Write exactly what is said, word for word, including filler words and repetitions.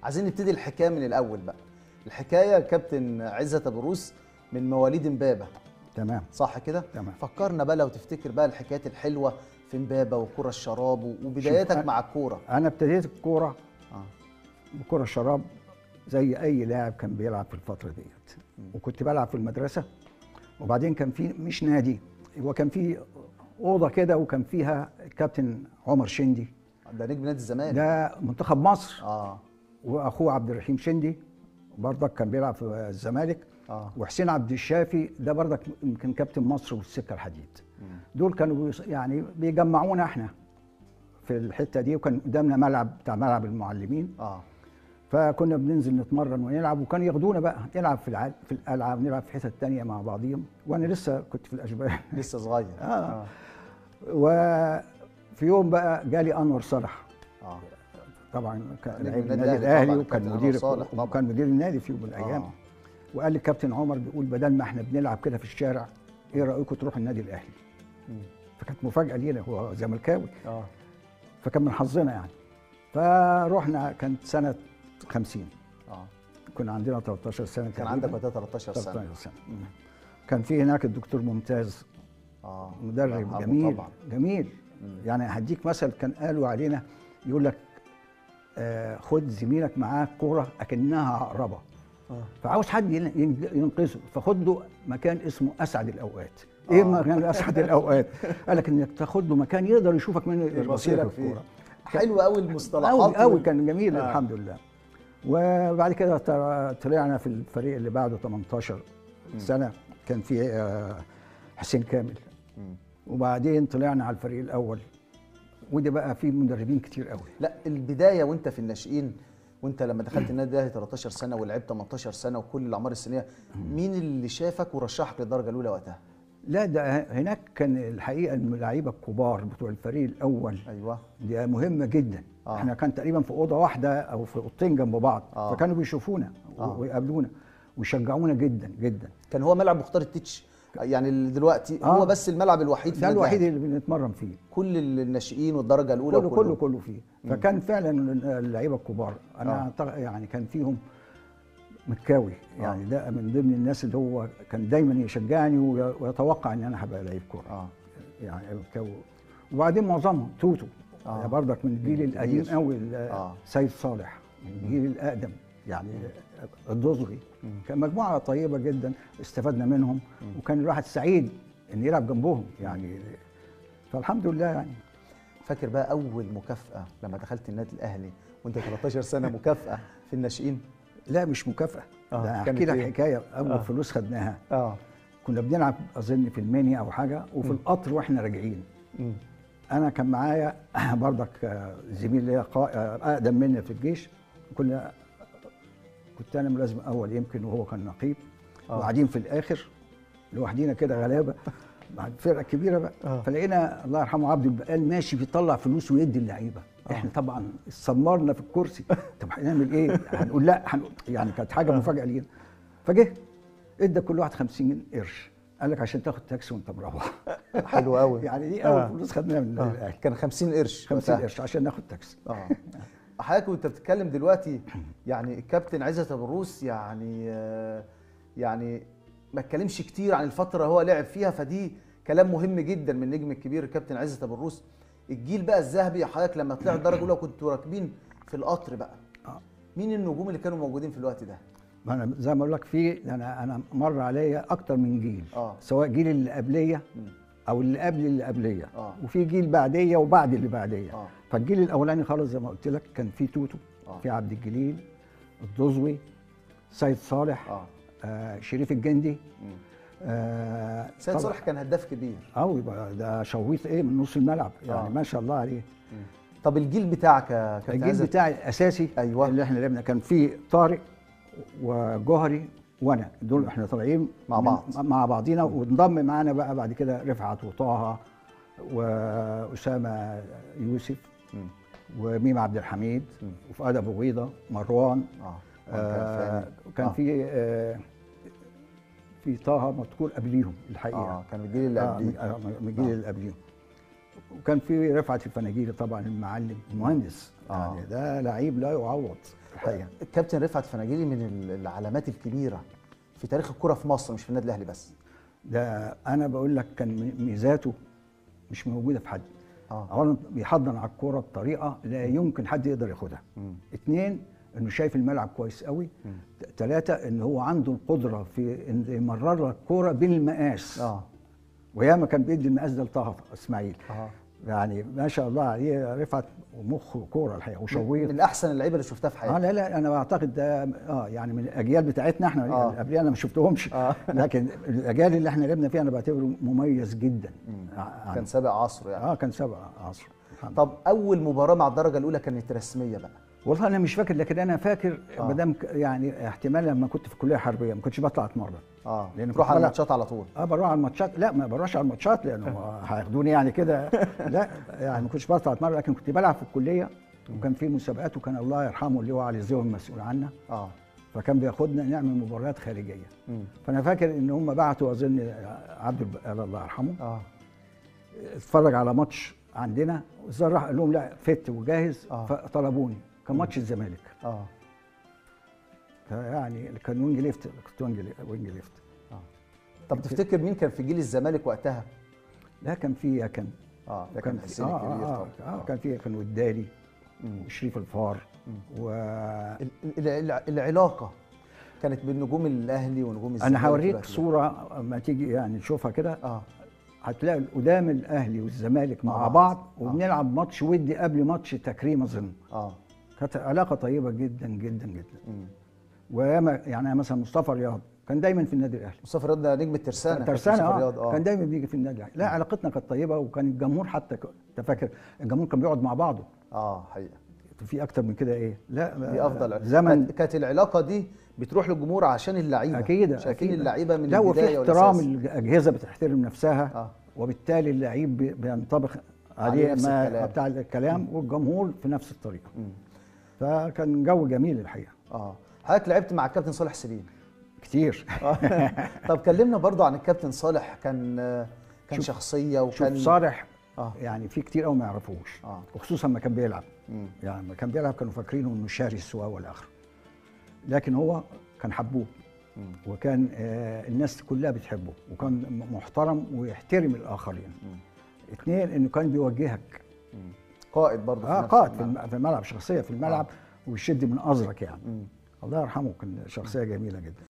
عايزين نبتدي الحكايه من الاول بقى. الحكايه كابتن عزت ابو روس من مواليد امبابه. تمام. صح كده؟ تمام. فكرنا بقى لو تفتكر بقى الحكايات الحلوه في امبابه وكره الشراب وبداياتك مع الكوره. انا ابتديت الكوره اه بكره الشراب زي اي لاعب كان بيلعب في الفتره ديت، وكنت بلعب في المدرسه، وبعدين كان في مش نادي، هو كان في اوضه كده وكان فيها الكابتن عمر شندي، ده نجم نادي الزمالك، ده منتخب مصر، اه واخوه عبد الرحيم شندي برضك كان بيلعب في الزمالك، اه وحسين عبد الشافي ده برضك يمكن كابتن مصر والسكه الحديد. مم. دول كانوا بيص- يعني بيجمعونا احنا في الحته دي، وكان قدامنا ملعب بتاع ملعب المعلمين، اه فكنا بننزل نتمرن ونلعب، وكان ياخدونا بقى نلعب في الع... في الالعاب، نلعب في حتت تانية مع بعضيهم، وانا لسه كنت في الاشبال. لسه صغير. آه. اه وفي يوم بقى جالي انور صالح، اه طبعا كان نجم لعيب النادي النادي الأهلي الاهلي، طبعاً، وكان كابتن مدير أنور صالح طبعاً. وكان مدير النادي في يوم من الايام. آه. وقال لي الكابتن عمر بيقول بدل ما احنا بنلعب كده في الشارع، ايه رايكم تروحوا النادي الاهلي؟ مم. فكانت مفاجاه لينا، هو زملكاوي، اه فكان من حظنا يعني. فروحنا، كانت سنه خمسين، اه كنا عندنا تلتاشر سنه كان تقريباً. عندك وقتها تلتاشر سنه. تلتاشر سنه. كان في هناك الدكتور ممتاز، اه الله مدرب يرحمه جميل طبعا. جميل. مم. يعني هديك مثل كان قالوا علينا، يقول لك آه خد زميلك معاه كوره اكنها عقربه، اه فعاوز حد ين- ين- ينقذه، فخد له مكان اسمه اسعد الاوقات. ايه آه. مكان اسعد الاوقات؟ قال لك انك تاخد له مكان يقدر يشوفك من يبصيلك يبصيلك فيه. الكوره. حلو قوي المصطلحات قوي قوي، وال- كان جميل. آه. آه. الحمد لله. وبعد كده طر- طلعنا في الفريق اللي بعده تمنتاشر سنه، كان في آه، حسين كامل، مم. وبعدين طلعنا على الفريق الاول، ودي بقى في مدربين كتير قوي. لا البدايه وانت في الناشئين، وانت لما دخلت النادي الاهلي تلتاشر سنه ولعبت تمنتاشر سنه وكل الاعمار السنيه، مين اللي شافك ورشحك للدرجه الاولى وقتها؟ لا ده هناك كان الحقيقه اللعيبه الكبار بتوع الفريق الاول، ايوه دي مهمه جدا. آه. احنا كان تقريبا في اوضه واحده او في اوضتين جنب بعض، آه. فكانوا بيشوفونا آه. ويقابلونا ويشجعونا جدا جدا. كان هو ملعب مختار التتش، يعني اللي دلوقتي آه. هو بس الملعب الوحيد في ده النادي الوحيد الأهلي. اللي بنتمرن فيه، كل الناشئين والدرجه الاولى كله وكله. كله كله فيه. فكان فعلا اللعيبه الكبار، انا آه. أعتقد يعني كان فيهم مكاوي، يعني ده من ضمن الناس اللي هو كان دايما يشجعني وي- ويتوقع ان انا هبقى لعيب كوره. اه يعني مكاوي. وبعدين معظمهم توتو، آه. يعني برضك من الجيل من القديم الكبير. قوي، آه. سيد صالح من الجيل الاقدم، يعني الدوزري. كان مجموعه طيبه جدا استفدنا منهم، وكان الواحد سعيد ان يلعب جنبهم يعني، فالحمد لله يعني. فاكر بقى اول مكافاه لما دخلت النادي الاهلي وانت تلتاشر سنه، مكافاه في الناشئين؟ لا مش مكافاه، آه، ده كانت احكي لك إيه؟ حكايه. اول آه. فلوس خدناها، اه كنا بنلعب اظن في المنيا او حاجه، وفي القطر واحنا راجعين، مم. انا كان معايا برضك آه، زميل ليا قا- آه، اقدم مني في الجيش، كنا كنت انا ملازم اول يمكن وهو كان نقيب، آه. وقاعدين في الاخر لوحدينا كده غلابه مع فرقه كبيره بقى. آه. فلقينا الله يرحمه عبد البقال ماشي بيطلع فلوس ويدي اللعيبه، احنا طبعا اتسمرنا في الكرسي. طب هنعمل ايه؟ هنقول لا هنقول، يعني كانت حاجه مفاجاه لينا. فجه ادى كل واحد خمسين قرش، قال لك عشان تاخد تاكسي وانت مروح. حلو قوي. يعني دي اول آه. فلوس خدناها من النادي آه. الاهلي، كان خمسين قرش خمسين وقتها. قرش عشان ناخد تاكسي. اه حضرتك وانت بتتكلم دلوقتي، يعني الكابتن عزت ابو الروس يعني آه، يعني ما اتكلمش كتير عن الفتره هو لعب فيها، فدي كلام مهم جدا من النجم الكبير الكابتن عزت ابو الروس. الجيل بقى الذهبي حضرتك لما طلعت الدرجه الاولى وكنتوا راكبين في القطر بقى، آه. مين النجوم اللي كانوا موجودين في الوقت ده؟ ما انا زي ما اقول لك، في انا انا مر عليا اكتر من جيل، اه سواء جيل اللي قبليه مم. او اللي قبل اللي قبليه، آه. وفي جيل بعديه وبعد اللي بعديه. اه فالجيل الاولاني خالص زي ما قلت لك كان في توتو، آه. في عبد الجليل، الدوزوي، سيد صالح، اه آه شريف الجندي، مم. آه سيد طبعاً- صالح كان هداف كبير. اه يبقى ده شويت ايه من نص الملعب يعني، آه. ما شاء الله عليه. طب الجيل بتاعك يا كابتن الجيل عزت؟ بتاعي الاساسي أيوة. اللي احنا لعبنا كان فيه طارق وجوهري وانا، دول احنا طالعين مع من- بعض. مع بعضينا، وانضم معانا بقى بعد كده رفعت وطه واسامه يوسف مم. وميم عبد الحميد مم. وفؤاد ابو غيضه، مروان، اه آه كان آه. في آه في طه مذكور قبليهم الحقيقه. اه كان الجيل اللي آه، قبليه. من آه، من الجيل آه. اللي قبليهم. وكان في رفعت الفناجيلي طبعا المعلم المهندس، آه. يعني ده لعيب لا يعوض الحقيقه. الكابتن رفعت فناجيلي من ال- العلامات الكبيره في تاريخ الكره في مصر، مش في النادي الاهلي بس. ده انا بقول لك كان ميزاته مش موجوده في حد. اه اولا بيحضن على الكوره بطريقه لا يمكن حد يقدر ياخدها. مم. اتنين انه شايف الملعب كويس قوي. مم. ثلاثه ان هو عنده القدره في ان يمرر لك الكوره بالمقاس. اه وياما كان بيدي المقاس ده لطه اسماعيل. اه يعني ما شاء الله عليه رفعت مخ كوره الحقيقه وشويط. من احسن اللعيبه اللي شفتها في اه حياتي. لا لا انا بعتقد ده اه يعني من الاجيال بتاعتنا احنا آه. اللي قبلنا انا ما شفتهمش. آه. لكن الاجيال اللي احنا لعبنا فيها انا بعتبره مميز جدا. مم. ع- كان سابق عصره يعني. اه كان سبع عصر. الحمد طب اول مباراه مع الدرجه الاولى كانت رسميه بقى؟ والله انا مش فاكر، لكن انا فاكر آه. ما دام ك- يعني احتمال لما كنت في الكليه الحربيه ما كنتش بطلع اتمرن. اه لأن تروح كنت على بلعب- الماتشات على طول. اه بروح على الماتشات. لا ما بروحش على الماتشات لانه هياخدوني يعني كده. لا يعني ما كنتش بطلع اتمرن، لكن كنت بلعب في الكليه وكان في مسابقات، وكان الله يرحمه اللي هو علي الزوي المسؤول عنا، اه فكان بياخدنا نعمل مباريات خارجيه. مم. فانا فاكر ان هم بعتوا اظن عبد البقال الله يرحمه اه اتفرج على ماتش عندنا، والزار راح قال لهم لا فت وجاهز. آه. فطلبوني، كان ماتش الزمالك. اه يعني كان وينج ليفت، كنت وينج وينج ليفت. اه طب تفتكر مين كان في جيل الزمالك وقتها؟ لا كان في يكن. اه ده وكان كان في- حسين آه الكبير آه طبعا. آه كان في يكن والدالي مم. وشريف الفار. و ال- ال- الع- العلاقه كانت بين نجوم الاهلي ونجوم الزمالك. انا هوريك دلوقتي. صوره ما تيجي يعني نشوفها كده. اه هتلاقي قدام الاهلي والزمالك مع آه. بعض آه. وبنلعب ماتش ودي قبل ماتش تكريم اظن. اه كانت علاقه طيبه جدا جدا جدا. مم. وياما يعني مثلا مصطفى رياض كان دايما في النادي الاهلي. مصطفى رياض ده نجم الترسانه. كابتن ترسانة مصطفى اه رياض. كان دايما بيجي في النادي الاهلي. لا علاقتنا كانت طيبه، وكان الجمهور حتى ك- انت فاكر الجمهور كان بيقعد مع بعضه. اه حقيقه في اكتر من كده ايه؟ لا دي افضل زمن. كانت- كانت العلاقه دي بتروح للجمهور عشان اللعيبه. اكيد شايفين أكيد. اللعيبه من لا البدايه وفي احترام، والأساس. الاجهزه بتحترم نفسها. اه وبالتالي اللعيب بي- بينطبق عليه عليه نفس ما الكلام. بتاع الكلام، والجمهور في نفس الطريقه. مم. فكان جو جميل الحقيقه. اه حضرتك لعبت مع الكابتن صالح سليم. كتير. طب كلمنا برضو عن الكابتن صالح. كان كان شوف- شخصيه شوف وكان صالح اه يعني في كتير قوي ما يعرفوش. اه وخصوصا ما كان بيلعب. مم. يعني لما كان بيلعب كانوا فاكرينه انه شرس والى اخره. لكن هو كان حبوه، مم. وكان آه الناس كلها بتحبه، وكان م- محترم ويحترم الاخرين. مم. اثنين انه كان بيوجهك. مم. قائد برضو اه نفس قائد في الملعب. الم- في الملعب، شخصيه في الملعب، ويشد من ازرك يعني. مم. الله يرحمه كان شخصيه جميله جدا.